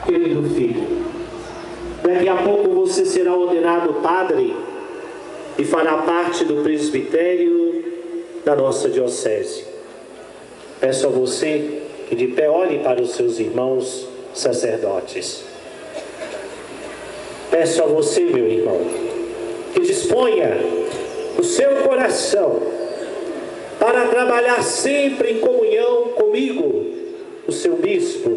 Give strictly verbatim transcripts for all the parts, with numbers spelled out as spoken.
Querido filho, daqui a pouco você será ordenado padre e fará parte do presbitério da nossa diocese. Peço a você que de pé olhe para os seus irmãos sacerdotes. Peço a você, meu irmão, que disponha o seu coração para trabalhar sempre em comunhão comigo, o seu bispo,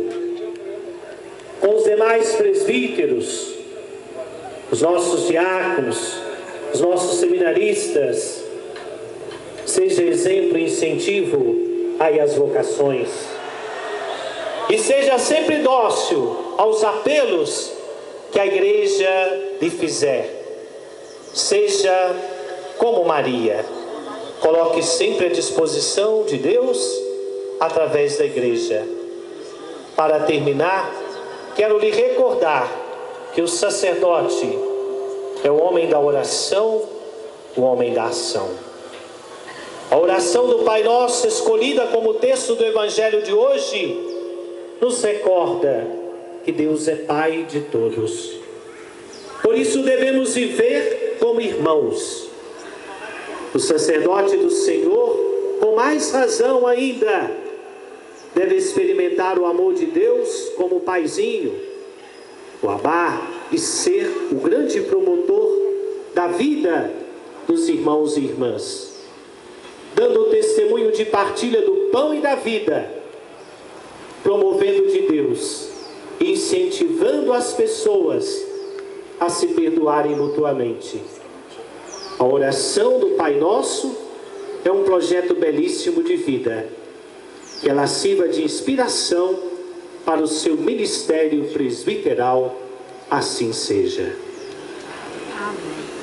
com os demais presbíteros, os nossos diáconos, os nossos seminaristas. Seja exemplo e incentivo aí às vocações. E seja sempre dócil aos apelos que a igreja lhe fizer. Seja como Maria. Coloque sempre à disposição de Deus através da igreja. Para terminar, quero lhe recordar que o sacerdote é o homem da oração, o homem da ação. A oração do Pai Nosso, escolhida como texto do Evangelho de hoje, nos recorda que Deus é Pai de todos. Por isso devemos viver como irmãos. O sacerdote do Senhor, com mais razão ainda, deve experimentar o amor de Deus como paizinho, o amar e ser o grande promotor da vida dos irmãos e irmãs, dando o testemunho de partilha do pão e da vida, promovendo de Deus, incentivando as pessoas a se perdoarem mutuamente. A oração do Pai Nosso é um projeto belíssimo de vida, que ela sirva de inspiração para o seu ministério presbiteral, assim seja. Amém.